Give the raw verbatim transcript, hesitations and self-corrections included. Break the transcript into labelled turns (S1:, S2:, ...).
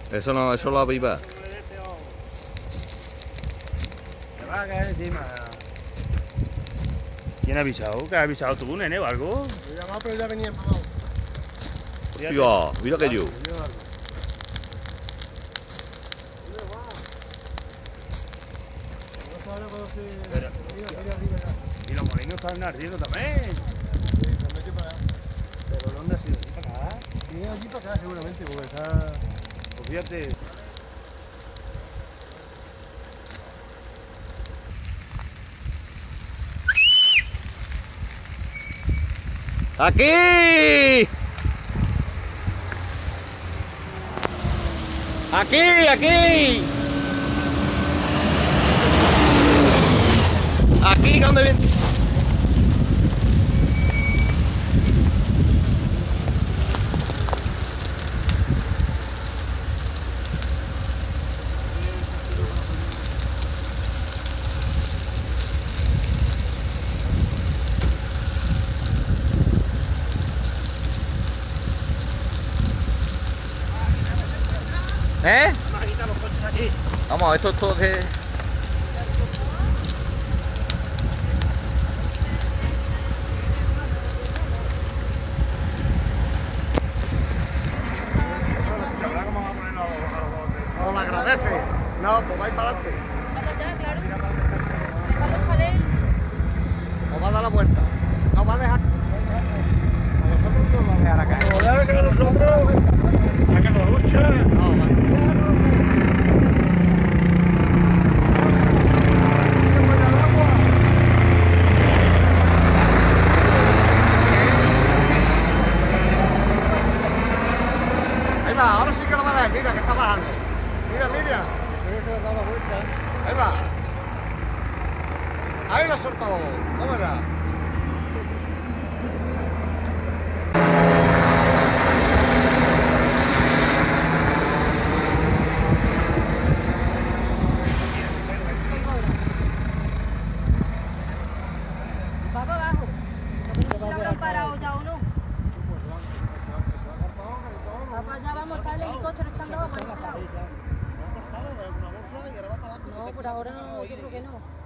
S1: Eso no, eso lo aviva.
S2: Me va a caer encima. ¿Quién ha avisado? ¿Qué has avisado tú, nene, o algo?
S3: Yo llamaba, pero ya venía empapado.
S1: Tío, mira que yo.
S2: Y los molinos están ardiendo también. Pero ¿dónde ha sido? ¿Allí para acá?
S3: Viene allí para acá seguramente, porque está...
S2: Pues fíjate.
S1: ¡Aquí! ¡Aquí, aquí! Aquí, ¿dónde viene? ¿Eh?
S2: Vamos a quitar los coches aquí.
S1: Vamos, esto es todo de...
S3: ¿Os lo agradece? No, pues vais para adelante.
S4: Vamos allá, claro. ¿Dónde están los chalés?
S3: Os va a dar la vuelta. Nos va a dejar... A nosotros nos va a dejar acá.
S2: ¿Nos va a dejar a nosotros? ¿A que nos lucha?
S3: No, vale. Ahí va, ahora sí que lo va a dar. Mira que está bajando. Mira, mira. Creo que se le ha dado la vuelta. Ahí va. Ahí lo ha soltado. Vamos allá.
S4: Va para abajo. No sé si lo habrán parado ya o no. Va para allá, vamos, está el helicóptero echando agua por ese lado. No, por ahora yo creo que no.